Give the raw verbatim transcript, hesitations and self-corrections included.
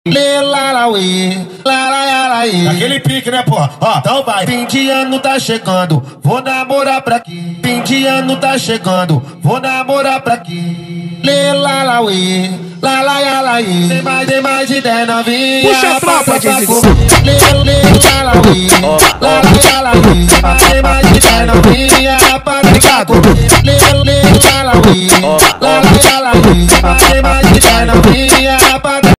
Lê lá lá uê, lá lá lá lá uê. Aquele pique, né, pô? Ó, então vai. Fim de ano tá chegando, vou namorar pra quê? Fim de ano tá chegando, vou namorar pra quê? Lê lá lá uê, lá lá lá lá uê. Tem mais, tem mais de dez novinha. Puxa a tropa, Didi. Lê, lê lá lá uê, lá lá lá lá uê. Tem mais de dez novinha.